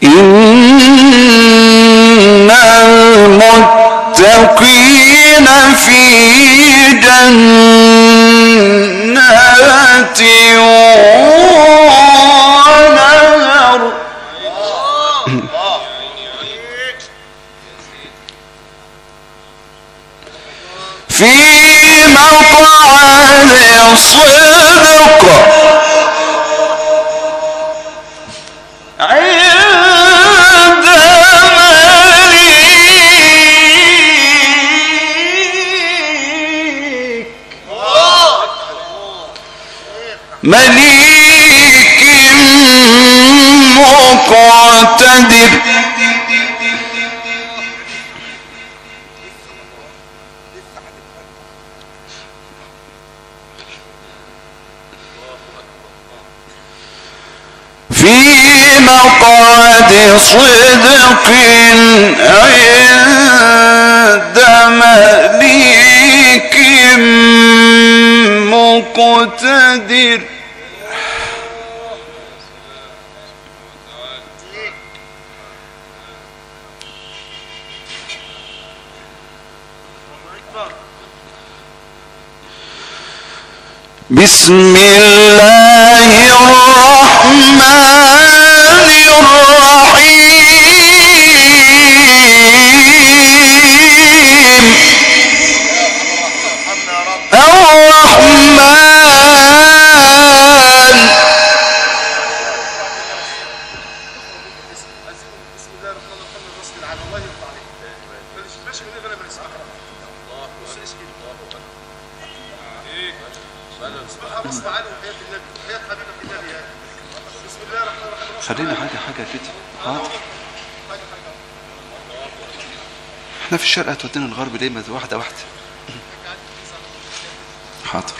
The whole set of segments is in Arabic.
إن المتقين في جنات ونهر في مقعد صدق عند مليك مقتدر في مقعد صدق عند مليك مقتدر بسم الله الرحمن الرحيم خلينا حاجة كده. حاضر. احنا في الشرق هتودينا الغرب ليه؟ ما واحدة واحدة. حاضر.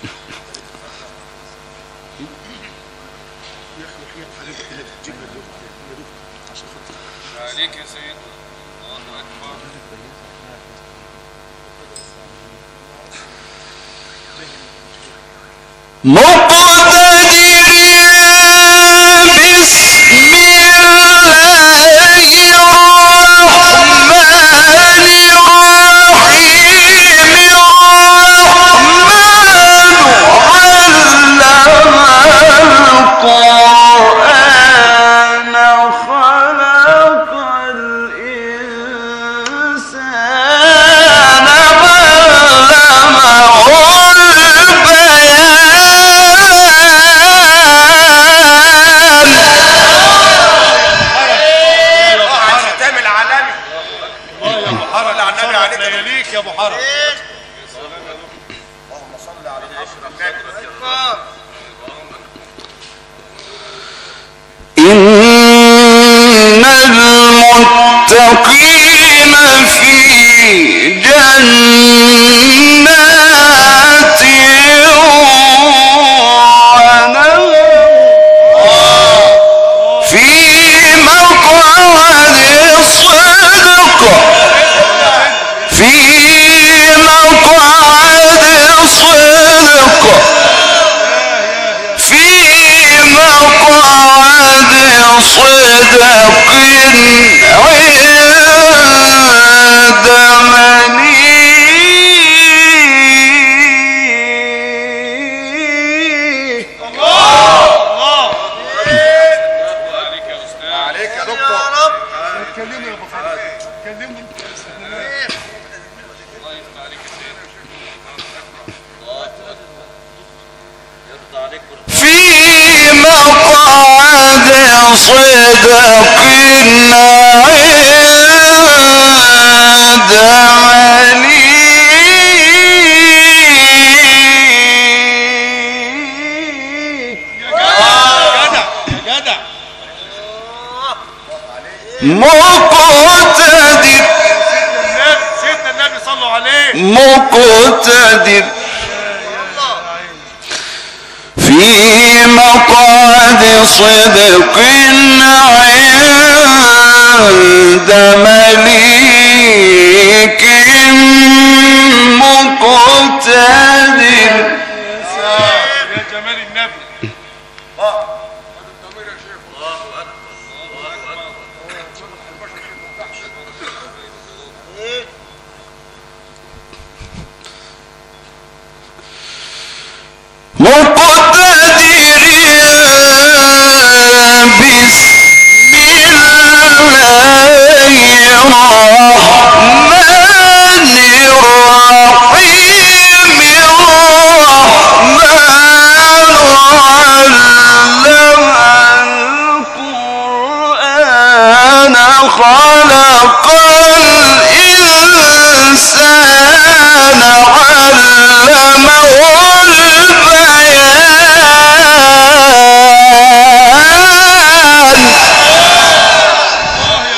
عليك يا سيد. الله أكبر. إن المتقين في جنات ونهر في مقعد صدق في مقعد صدق في مقعد صدق عند مليك. الله عليك يا أستاذ. عليك يا دكتور. يا رب. اتكلموا يا أبو فهد. اتكلموا. الله يفتح عليك يا سيد. الله أكبر. يرضى عليك. في مقعد صدق عند مليك. مقتدر. سيدنا النبي صلوا عليه. مقتدر في مقعد صدق عند مليك